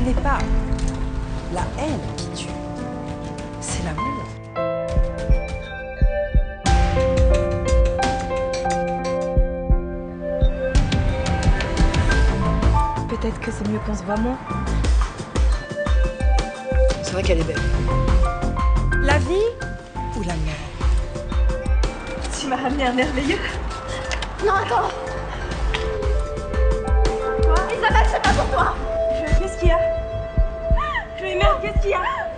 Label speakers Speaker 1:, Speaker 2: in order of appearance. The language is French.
Speaker 1: n'est pas la haine qui tue, c'est l'amour.
Speaker 2: Peut-être que c'est mieux qu'on se voit moins.
Speaker 1: C'est vrai qu'elle est belle.
Speaker 2: La vie?
Speaker 1: Ou la mort.
Speaker 2: Tu m'as ramené un merveilleux.
Speaker 3: Non, attends. Quoi? Isabelle, c'est pas pour toi.
Speaker 2: Qu'est-ce qu'il y a? Mais merde, qu'est-ce qu'il y a?